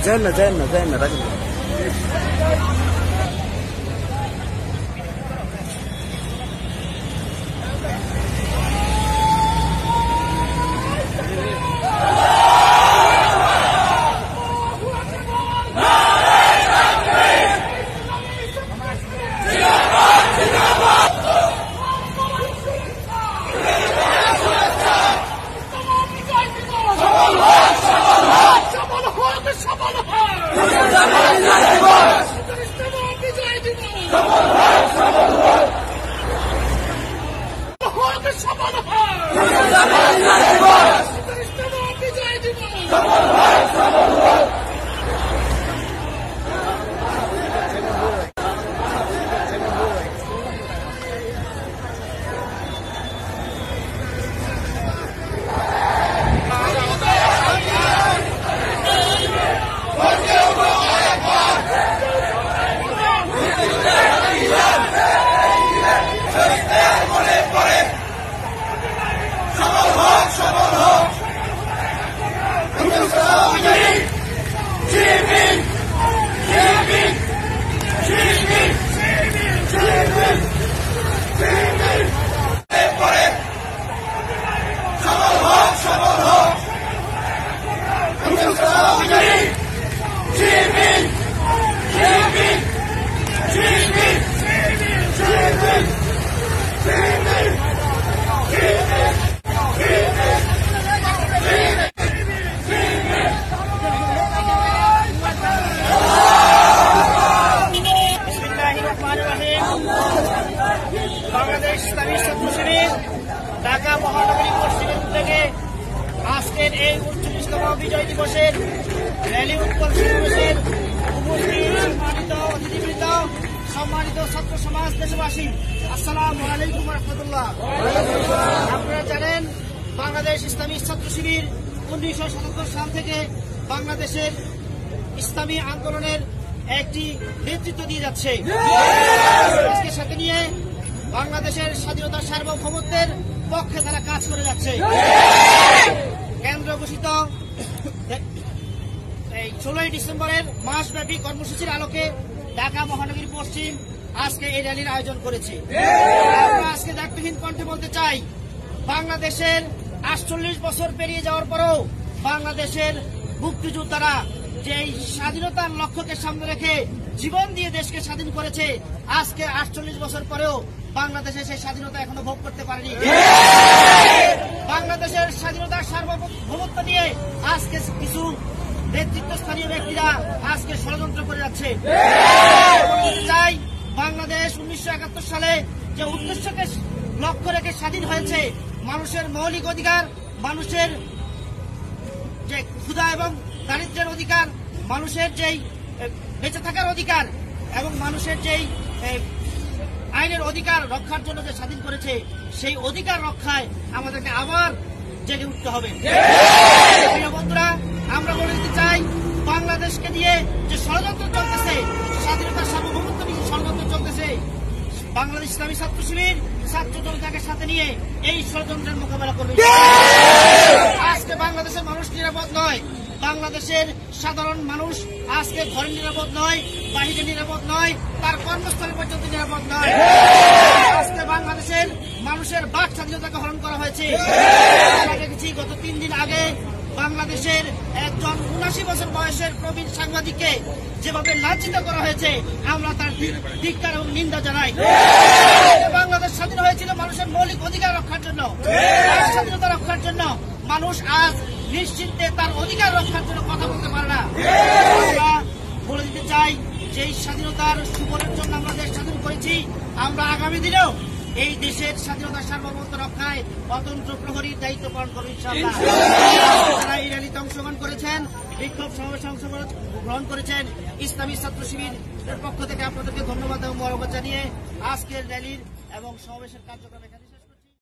যান না রাখেন। বাংলাদেশ ইসলামী ছাত্র শিবির ঢাকা মহানগরী পশ্চিমের উদ্যোগে আজকের এই ৩৯তম বিজয় দিবসের র্যালি উৎকল সমাবেশের উপস্থিত সম্মানিত অতিথিবৃন্দ, সম্মানিত ছাত্র সমাজ, দেশবাসী, আসসালামু আলাইকুম রহমতুল্লাহ। আপনারা জানেন বাংলাদেশ ইসলামী ছাত্র শিবির ১৯৭৭ সাল থেকে বাংলাদেশের ইসলামী আন্দোলনের একটি নেতৃত্ব দিয়ে যাচ্ছে। সাথে নিয়ে বাংলাদেশের স্বাধীনতা সার্বভৌমত্বের পক্ষে তারা কাজ করে যাচ্ছে। কেন্দ্র ঘোষিত এই ১৬ই ডিসেম্বরের মাসব্যাপী কর্মসূচির আলোকে ঢাকা মহানগরী পশ্চিম আজকে এই র্যালির আয়োজন করেছে। আমরা আজকে দায়িত্বহীন কণ্ঠে বলতে চাই, বাংলাদেশের ৪৮ বছর পেরিয়ে যাওয়ার পরেও বাংলাদেশের মুক্তিযোদ্ধারা যে স্বাধীনতার লক্ষ্যকে সামনে রেখে জীবন দিয়ে দেশকে স্বাধীন করেছে, আজকে ৪৮ বছর পরেও বাংলাদেশে সেই স্বাধীনতা এখনো ভোগ করতে পারেনি। বাংলাদেশের স্বাধীনতার সার্বভৌমত্ব নিয়ে আজকে কিছু নেতৃত্বস্থানীয় ব্যক্তিরা আজকে ষড়যন্ত্র করে যাচ্ছে। চাই বাংলাদেশ ১৯৭১ সালে যে উদ্দেশ্যকে লক্ষ্য রেখে স্বাধীন হয়েছে, মানুষের মৌলিক অধিকার, মানুষের যে ক্ষুধা এবং দারিদ্র্যের অধিকার, মানুষের যেই বেঁচে থাকার অধিকার এবং মানুষের যেই আইনের অধিকার রক্ষার জন্য যে স্বাধীন করেছে, সেই অধিকার রক্ষায় আমাদেরকে আবার জেগে উঠতে হবে। প্রিয় বন্ধুরা, আমরা বলে দিতে চাই, বাংলাদেশকে নিয়ে যে ষড়যন্ত্র চলতেছে, স্বাধীনতার সার্বভৌমত্ব নিয়ে ষড়যন্ত্র চলতেছে, বাংলাদেশ ইসলামী ছাত্র শিবির ছাত্র জনতাকে সাথে নিয়ে এই ষড়যন্ত্রের মোকাবেলা করবে। আজকে বাংলাদেশের মানুষ নিরাপদ নয়, বাংলাদেশের সাধারণ মানুষ আজকে ঘরে নিরাপদ নয়, বাহিরে নিরাপদ নয়, তার কর্মস্থলে পর্যন্ত নিরাপদ নয়। আজকে বাংলাদেশের মানুষের বাক স্বাধীনতাকে হরণ করা হয়েছে। দেখেছি গত ৩ দিন আগে বাংলাদেশের একজন ৭৯ বছর বয়সের প্রবীণ সাংবাদিককে যেভাবে লাঞ্ছিত করা হয়েছে, আমরা তার ধিক্কার এবং নিন্দা জানাই। বাংলাদেশ স্বাধীন হয়েছিল মানুষের মৌলিক অধিকার রক্ষার জন্য, স্বাধীনতা রক্ষার জন্য। মানুষ আজ নিশ্চিন্তে তার অধিকার রক্ষার জন্য কথা বলতে পারে না। আমরা বলে দিতে চাই, যে স্বাধীনতার সুফলের জন্য আমরা দেশ স্বাধীন করেছি, আমরা আগামী দিনেও এই দেশের স্বাধীনতার সার্বভৌমত্ব রক্ষায় অতন্ত্র প্রহরীর দায়িত্ব পালন করবে ইনশাআল্লাহ। যারা এই র্যালিতে অংশগ্রহণ করেছেন, বিক্ষোভ সমাবেশে অংশগ্রহণ করেছেন, ইসলামী ছাত্র শিবিরের পক্ষ থেকে আপনাদেরকে ধন্যবাদ এবং মোবারকবাদ জানিয়ে আজকের র্যালির এবং সমাবেশের কার্যক্রম এখানে